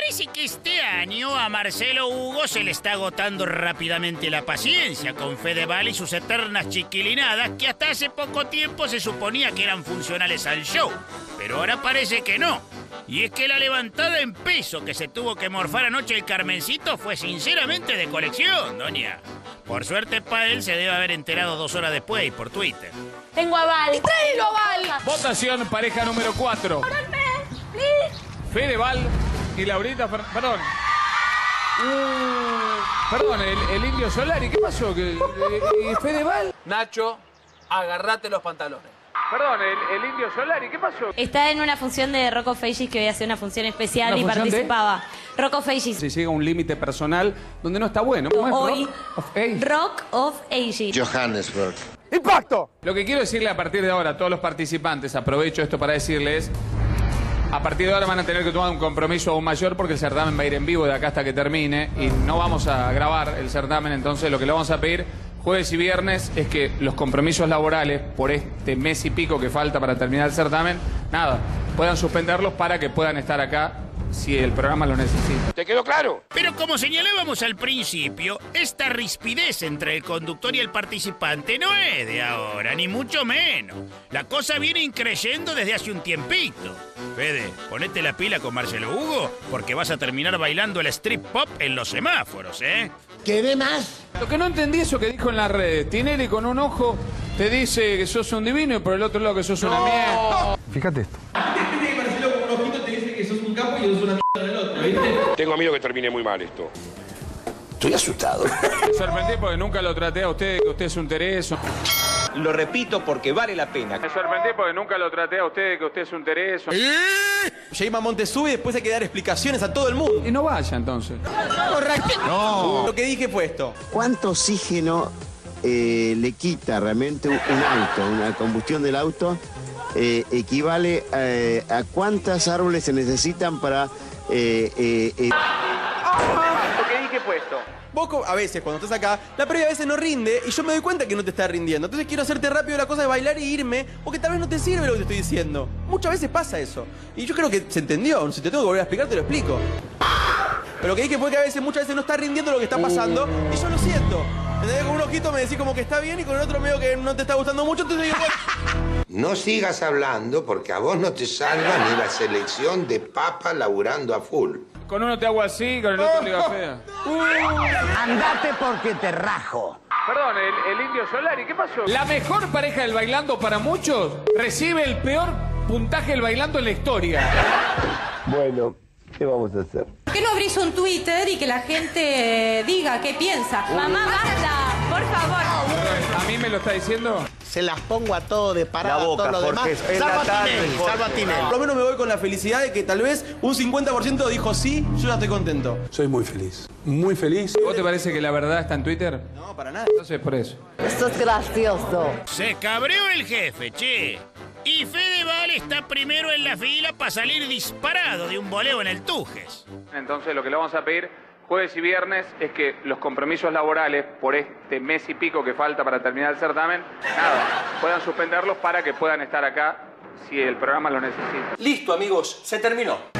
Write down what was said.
parece que este año a Marcelo Hugo se le está agotando rápidamente la paciencia con Fedeval y sus eternas chiquilinadas que hasta hace poco tiempo se suponía que eran funcionales al show. Pero ahora parece que no. Y es que la levantada en peso que se tuvo que morfar anoche el Carmencito fue sinceramente de colección, doña. Por suerte para él se debe haber enterado 2 horas después y por Twitter. Tengo aval. ¡Tráelo, aval! Votación pareja número 4. Fedeval y Laurita Perdón. Perdón, el Indio Solari. ¿Qué pasó? ¿Fedeval? Nacho, agarrate los pantalones. Perdón, el Indio Solari. ¿Qué pasó? Está en una función de Rocco Feijis que voy a hacer una función especial y función participaba. Rocco Feijis. Se llega a un límite personal donde no está bueno. Hoy, Rock of Age. Rock of Ages. Johannesburg. ¡Impacto! Lo que quiero decirle a partir de ahora a todos los participantes, aprovecho esto para decirles, a partir de ahora van a tener que tomar un compromiso aún mayor porque el certamen va a ir en vivo de acá hasta que termine y no vamos a grabar el certamen, entonces lo que le vamos a pedir jueves y viernes es que los compromisos laborales por este mes y pico que falta para terminar el certamen, nada, puedan suspenderlos para que puedan estar acá si el programa lo necesita. ¿Te quedó claro? Pero como señalábamos al principio, esta rispidez entre el conductor y el participante no es de ahora, ni mucho menos. La cosa viene increyendo desde hace un tiempito. Fede, ponete la pila con Marcelo Hugo, porque vas a terminar bailando el strip pop en los semáforos, ¿eh? ¿Querés más? Lo que no entendí es eso que dijo en las redes. Tinelli con un ojo te dice que sos un divino y por el otro lado que sos una mierda. Fíjate esto. Marcelo con un ojito te dice que sos un capo y sos una mierda del otro, ¿viste? Tengo miedo que termine muy mal esto. Estoy asustado. Me sorprendí porque nunca lo traté a usted, que usted es un tereso. Lo repito porque vale la pena. Me sorprendí porque nunca lo traté a usted, que usted es un tereso. Jaima Monte sube y después hay que dar explicaciones a todo el mundo. Y no vaya entonces. No. Lo que dije fue esto. ¿Cuánto oxígeno le quita realmente un auto, una combustión del auto? Equivale a cuántas árboles se necesitan para... Lo que dije fue esto. Vos a veces cuando estás acá, la previa a veces no rinde y yo me doy cuenta que no te está rindiendo. Entonces quiero hacerte rápido la cosa de bailar y irme porque tal vez no te sirve lo que te estoy diciendo. Muchas veces pasa eso. Y yo creo que se entendió. Si te tengo que volver a explicar, te lo explico. Pero lo que dije fue que a veces, muchas veces no está rindiendo lo que está pasando y yo lo siento. ¿Entendés? Con un ojito me decís como que está bien y con el otro medio que no te está gustando mucho, entonces digo... No sigas hablando porque a vos no te salva ni la selección de papa laburando a full. Con uno te hago así, con el otro le digo fea. Andate porque te rajo. Perdón, el Indio Solari, ¿qué pasó? La mejor pareja del bailando para muchos recibe el peor puntaje del bailando en la historia. Bueno, ¿qué vamos a hacer? ¿Por qué no abrís un Twitter y que la gente diga qué piensa? Mamá, basta, por favor. ¿A mí me lo está diciendo? Se las pongo a todo de parada, La boca, todo lo demás. Jorge, es Salva la a tarde, Tinelli, Jorge. salva a Tinelli. Por lo menos me voy con la felicidad de que tal vez un 50% dijo sí, yo ya estoy contento. Soy muy feliz. Muy feliz. ¿Vos te parece que la verdad está en Twitter? No, para nada. Entonces por eso. Esto es gracioso. Se cabreó el jefe, che. Y Fedeval está primero en la fila para salir disparado de un voleo en el Tujes. Entonces lo que le vamos a pedir jueves y viernes es que los compromisos laborales por este mes y pico que falta para terminar el certamen, nada, puedan suspenderlos para que puedan estar acá si el programa lo necesita. Listo, amigos, se terminó.